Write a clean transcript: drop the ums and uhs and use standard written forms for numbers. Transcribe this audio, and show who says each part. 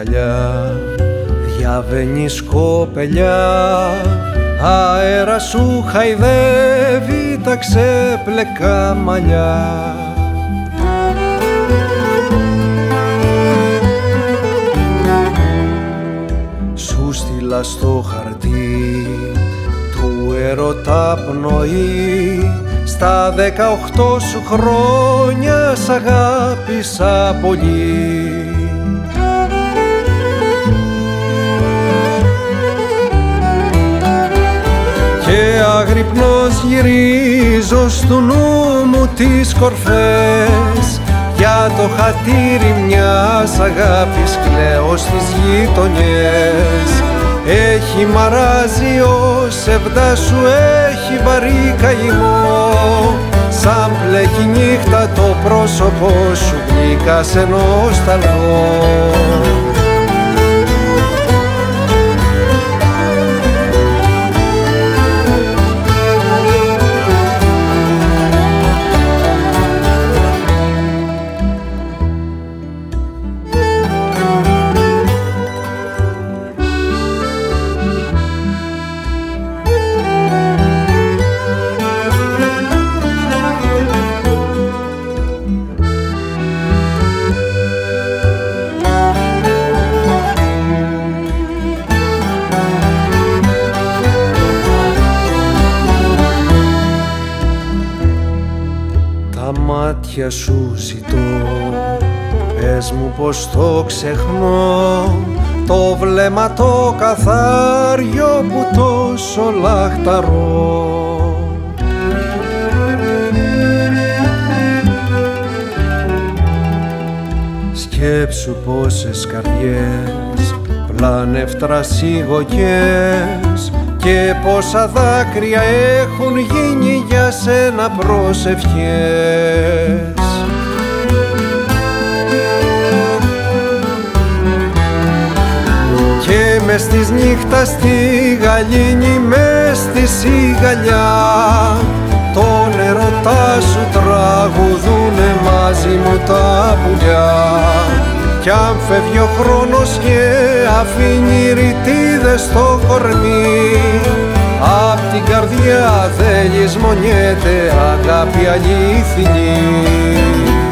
Speaker 1: αγκαλιά, διαβαίνεις κοπελιά, αέρα σου χαϊδεύει τα ξέπλεκα μαλλιά. Σου στείλα στο χαρτί του ερώτα πνοή, στα 18 σου χρόνια σ' αγάπησα πολύ. Και αγρυπνός γυρίζω στου νου μου τις κορφές, για το χατήρι μιας αγάπης κλαίω στις γειτονιές. Έχει μαράζει ο σεβδά σου, έχει βαρύ καημό, σαν πλέκει νύχτα το πρόσωπό σου, γλυκά σε νοσταλγώ. Τα μάτια σου ζητώ, πες μου πως το ξεχνώ, το βλέμμα το καθάριο που τόσο λαχταρώ. Σκέψου πόσες καρδιές, πλάνευτρα σιγωγές, και πόσα δάκρυα έχουν γίνει για σένα προσευχές. Και μες της νύχτας στη γαλήνη, μες στη σιγαλιά, τον ερωτά σου τραγουδούνε μαζί μου τα πουλιά. Κι αν φεύγει ο χρόνος και αφήνει ρητίδες στο κορμί, απ' την καρδιά δεν λησμονιέται αγάπη αληθινή.